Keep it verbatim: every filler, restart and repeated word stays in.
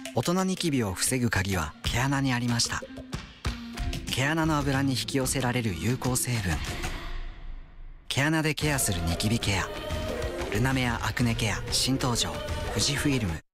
大人ニキビを防ぐ鍵は毛穴にありました。毛穴の脂に引き寄せられる有効成分。毛穴でケアするニキビケア。ルナメアアクネケア新登場、富士フイルム。